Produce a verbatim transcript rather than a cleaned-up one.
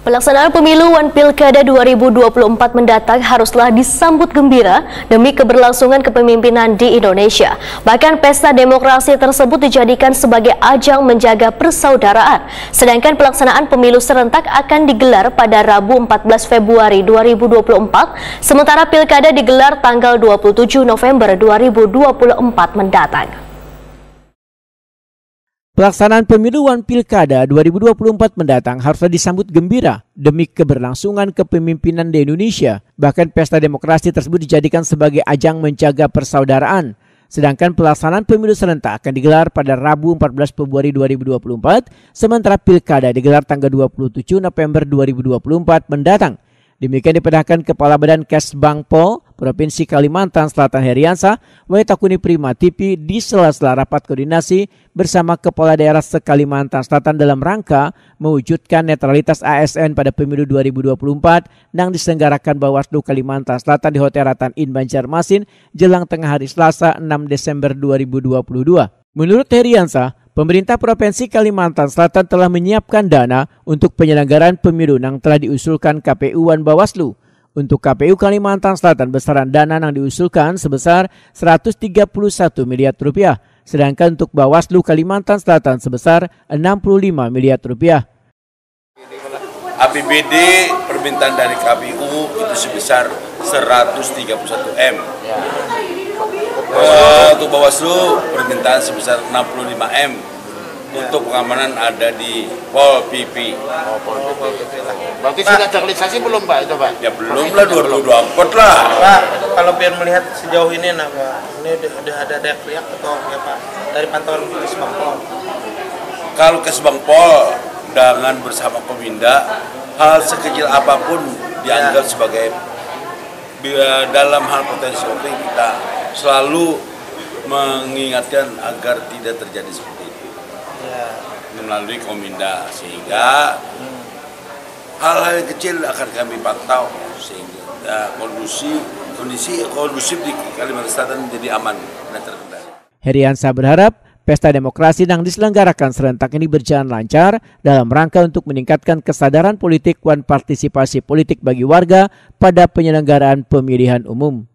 Pelaksanaan pemilu Wan Pilkada dua ribu dua puluh empat mendatang haruslah disambut gembira demi keberlangsungan kepemimpinan di Indonesia. Bahkan pesta demokrasi tersebut dijadikan sebagai ajang menjaga persaudaraan. Sedangkan pelaksanaan pemilu serentak akan digelar pada Rabu empat belas Februari dua ribu dua puluh empat, sementara Pilkada digelar tanggal dua puluh tujuh November dua ribu dua puluh empat mendatang. Pelaksanaan pemilu Wan Pilkada dua ribu dua puluh empat mendatang haruslah disambut gembira demi keberlangsungan kepemimpinan di Indonesia. Bahkan pesta demokrasi tersebut dijadikan sebagai ajang menjaga persaudaraan. Sedangkan pelaksanaan pemilu serentak akan digelar pada Rabu empat belas Februari dua ribu dua puluh empat, sementara Pilkada digelar tanggal dua puluh tujuh November dua ribu dua puluh empat mendatang. Demikian diperintahkan Kepala Badan Kesbangpol Provinsi Kalimantan Selatan Heriansah Waitakuni Prima T V di sela-sela rapat koordinasi bersama Kepala Daerah se-Kalimantan Selatan dalam rangka mewujudkan netralitas A S N pada pemilu dua ribu dua puluh empat yang diselenggarakan Bawaslu Kalimantan Selatan di Hotel Ratan Inn Banjarmasin jelang tengah hari Selasa enam Desember dua ribu dua puluh dua. Menurut Heriansah, pemerintah Provinsi Kalimantan Selatan telah menyiapkan dana untuk penyelenggaraan pemilu yang telah diusulkan K P U dan Bawaslu. Untuk K P U Kalimantan Selatan, besaran dana yang diusulkan sebesar seratus tiga puluh satu miliar rupiah, sedangkan untuk Bawaslu Kalimantan Selatan sebesar enam puluh lima miliar rupiah. A P B D permintaan dari K P U itu sebesar seratus tiga puluh satu M. Uh, untuk Bawaslu permintaan sebesar enam puluh lima M. Untuk pengamanan ada di Pol P P. Oh, Pol P P lah. Berarti sudah terrealisasi belum Pak itu Pak? Ya belum lah, dua ribu dua puluh empat lah. Pak, kalau biar melihat sejauh ini nah Pak, ini udah, udah ada teriak atau ya Pak dari pantauan Kesbangpol? Kalau Kesbangpol dengan bersama Peminda, hal sekecil apapun dianggap ya sebagai dalam hal potensi konflik, kita selalu mengingatkan agar tidak terjadi seperti itu ya, melalui Kominda, sehingga hal-hal yang kecil akan kami pantau sehingga ya, kondisi kondisi kondusif di Kalimantan Selatan menjadi aman dan terkendali. Heriansah berharap pesta demokrasi yang diselenggarakan serentak ini berjalan lancar dalam rangka untuk meningkatkan kesadaran politik dan partisipasi politik bagi warga pada penyelenggaraan pemilihan umum.